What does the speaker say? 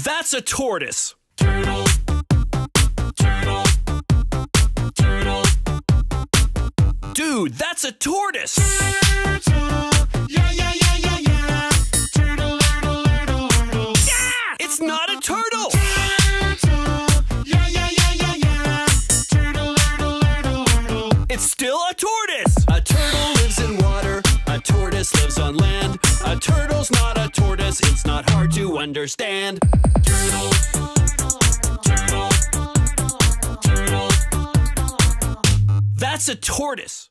That's a tortoise. Turtle, turtle, turtle. Dude, that's a tortoise. Turtle, yeah, yeah, yeah, yeah, yeah. Turtle, turtle, turtle, turtle. Yeah! It's not a turtle. Turtle, yeah, yeah, yeah, yeah, yeah. Turtle, turtle, turtle, turtle. It's still a tortoise. A turtle lives in water. A tortoise lives on land. A turtle's not a tortoise. It's not hard to understand. Turtle, turtle, turtle. That's a tortoise.